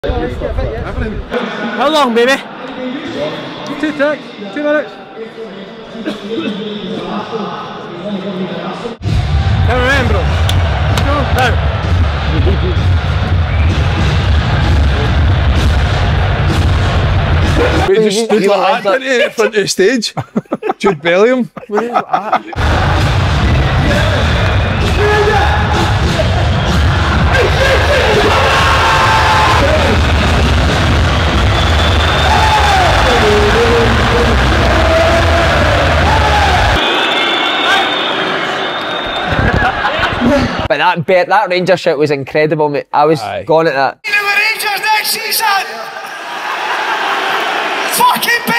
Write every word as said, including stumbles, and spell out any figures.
How long, baby? Two ticks, two minutes. Come on, bro. Go. Now. We just stood like that in front of the stage. Jude Bellingham. What is that? But that bet, that Ranger shit was incredible, mate. I was Aye. gone at that. The Rangers next season! Fucking